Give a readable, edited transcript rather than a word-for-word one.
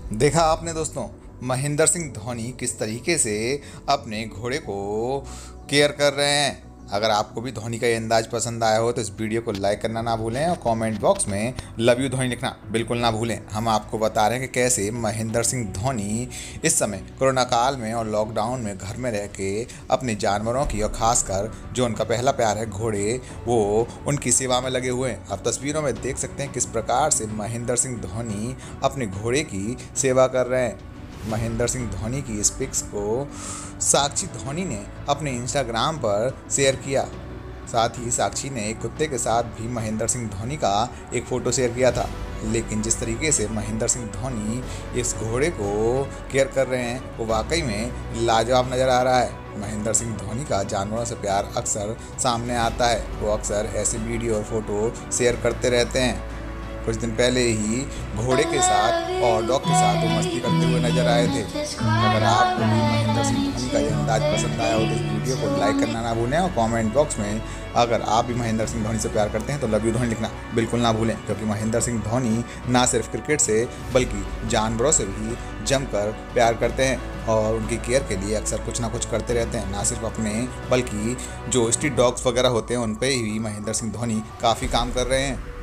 देखा आपने दोस्तों, महेंद्र सिंह धोनी किस तरीके से अपने घोड़े को केयर कर रहे हैं। अगर आपको भी धोनी का ये अंदाज पसंद आया हो तो इस वीडियो को लाइक करना ना भूलें और कमेंट बॉक्स में लव यू धोनी लिखना बिल्कुल ना भूलें। हम आपको बता रहे हैं कि कैसे महेंद्र सिंह धोनी इस समय कोरोना काल में और लॉकडाउन में घर में रह के अपने जानवरों की और खासकर जो उनका पहला प्यार है घोड़े, वो उनकी सेवा में लगे हुए हैं। आप तस्वीरों में देख सकते हैं किस प्रकार से महेंद्र सिंह धोनी अपने घोड़े की सेवा कर रहे हैं। महेंद्र सिंह धोनी की इस पिक्स को साक्षी धोनी ने अपने इंस्टाग्राम पर शेयर किया। साथ ही साक्षी ने एक कुत्ते के साथ भी महेंद्र सिंह धोनी का एक फ़ोटो शेयर किया था। लेकिन जिस तरीके से महेंद्र सिंह धोनी इस घोड़े को केयर कर रहे हैं वो वाकई में लाजवाब नज़र आ रहा है। महेंद्र सिंह धोनी का जानवरों से प्यार अक्सर सामने आता है। वो अक्सर ऐसे वीडियो और फोटो शेयर करते रहते हैं। कुछ दिन पहले ही घोड़े के साथ और डॉग के साथ वो मस्ती करते हुए नजर आए थे। अगर आपको भी महेंद्र सिंह धोनी का ये अंदाज पसंद आया हो तो इस वीडियो को लाइक करना ना भूलें और कमेंट बॉक्स में अगर आप भी महेंद्र सिंह धोनी से प्यार करते हैं तो लव यू धोनी लिखना बिल्कुल ना भूलें, क्योंकि महेंद्र सिंह धोनी ना सिर्फ क्रिकेट से बल्कि जानवरों से भी जमकर प्यार करते हैं और उनकी केयर के लिए अक्सर कुछ ना कुछ करते रहते हैं। ना सिर्फ अपने बल्कि जो स्ट्रीट डॉग्स वगैरह होते हैं उन पर भी महेंद्र सिंह धोनी काफ़ी काम कर रहे हैं।